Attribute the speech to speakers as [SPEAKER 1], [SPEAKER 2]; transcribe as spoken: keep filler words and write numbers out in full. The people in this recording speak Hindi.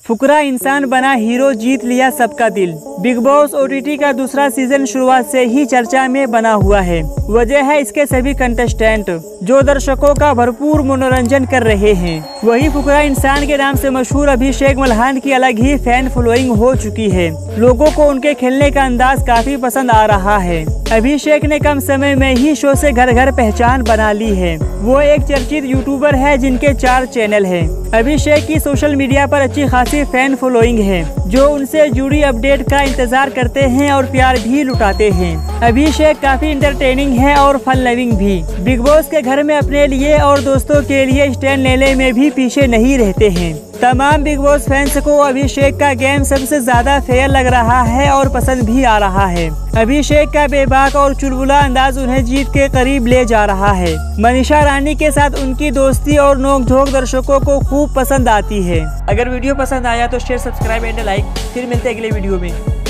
[SPEAKER 1] फुकरा इंसान बना हीरो, जीत लिया सबका दिल। बिग बॉस ओटीटी का दूसरा सीजन शुरुआत से ही चर्चा में बना हुआ है। वजह है इसके सभी कंटेस्टेंट जो दर्शकों का भरपूर मनोरंजन कर रहे हैं। वही फुकरा इंसान के नाम से मशहूर अभिषेक मल्हान की अलग ही फैन फॉलोइंग हो चुकी है। लोगों को उनके खेलने का अंदाज काफी पसंद आ रहा है। अभिषेक ने कम समय में ही शो से घर घर पहचान बना ली है। वो एक चर्चित यूट्यूबर है जिनके चार चैनल हैं। अभिषेक की सोशल मीडिया पर अच्छी खासी फैन फॉलोइंग है जो उनसे जुड़ी अपडेट का इंतजार करते हैं और प्यार भी लुटाते हैं। अभिषेक काफी इंटरटेनिंग है और फन लविंग भी। बिग बॉस के घर में अपने लिए और दोस्तों के लिए स्टैंड लेने में भी पीछे नहीं रहते हैं। तमाम बिग बॉस फैंस को अभिषेक का गेम सबसे ज्यादा फेयर लग रहा है और पसंद भी आ रहा है। अभिषेक का बेबाक और चुलबुला अंदाज उन्हें जीत के करीब ले जा रहा है। मनीषा रानी के साथ उनकी दोस्ती और नोक-झोंक दर्शकों को खूब पसंद आती है। अगर वीडियो पसंद आया तो शेयर, सब्सक्राइब एंड लाइक। फिर मिलते हैं अगले वीडियो में।